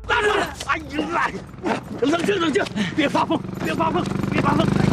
哎呀，冷静冷静，别发疯，别发疯，别发疯。